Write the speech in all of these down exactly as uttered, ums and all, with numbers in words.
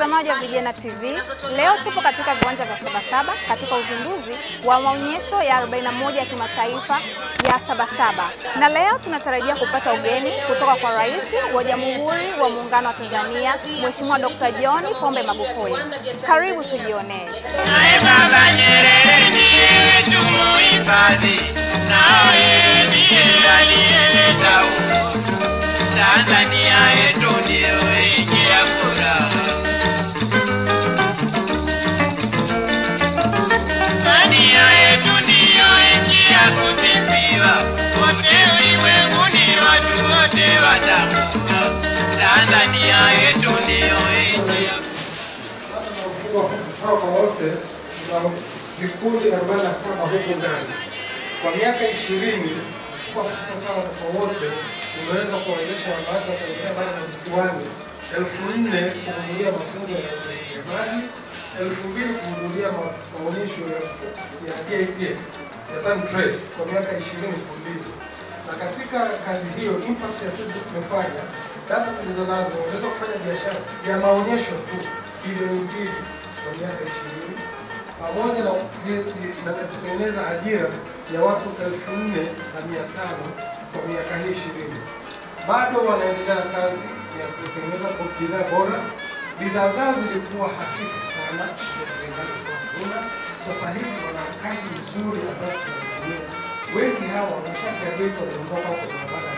Mtazamaji wa Vijana T V, leo tupo katika viwanja vya Sabasaba katika uzinduzi wa maonyesho ya arobaini na moja ya kimataifa ya Sabasaba. Na leo tunatarajia kupata ugeni kutoka kwa Rais wa Jamhuri wa Muungano wa Tanzania, Mheshimiwa Dokta John Pombe Magufuli. Karibu tujionee. Tanzania yetu ndio nchi ya furaha. Tanzania yetu ndio nchi ya kusifiwa. Wote ulimwenguni watu wote watambua. Tanzania yetu ndio nchi ya furaha kwa wote. Tuna vikundi arobaini na saba huko ndani. Kwa miaka ishirini kwa sasa kwa wote tumeweza kuwawezesha wanawake wa Tanzania bara na visiwani elfu nne kuhudhuria mafunzo ya ujasiriamali, elfu mbili kuhudhuria maonyesho ya ya D I T F ya Tan Trade kwa miaka ishirini mfululizo. Na katika kazi hiyo impact ya sisi tumefanya data tulizonazo tunaweza kufanya biashara ya maonyesho tu bilioni mbili kwa miaka ishirini, pamoja na na kutengeneza ajira ya watu elfu nne na mia tano kwa miaka hii ishirini. Bado wanaendelea na kazi ya kutengeneza bidhaa bora. Bidhaa zao zilikuwa hafifu sana ya serikali kwa hakuna. Sasa hivi wana kazi nzuri ambazo tunafanyia. Wengi hawa wameshagraduate wanaondoka kwa barabara.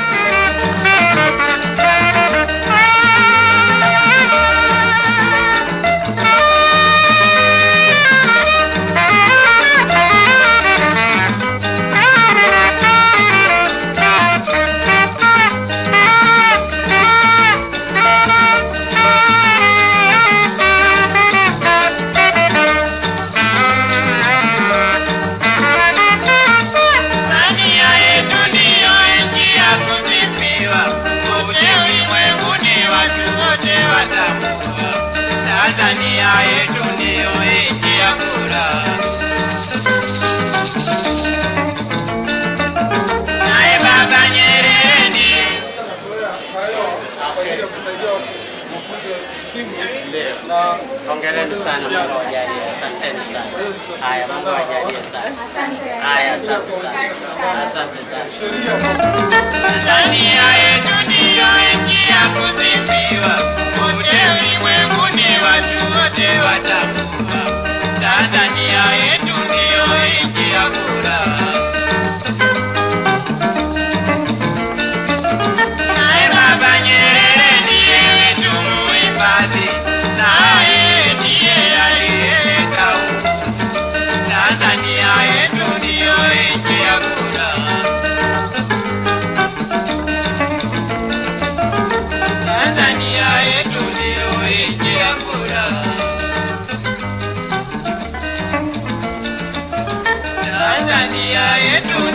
Tanzania yetu ndio nchi ya furaha. Naye Baba Nyerere na hongereni sana, Mungu awajalie. Asanteni sana. Haya, Mungu awajalie sana. Haya, asante sana. Asante sana. Tanzania yetu ndio nchi ya kusifiwa. Wote ulimwenguni watu wote watambua. Tanzania yetu ndio nchi ya furaha. Naye Baba Nyerere ndiye wetu muhifadhi. Naye ndiye aliyeleta uhuru. Tanzania yetu ndio nchi ya furaha. Tanzania yetu ndio nchi ya furaha. Tanzania yetu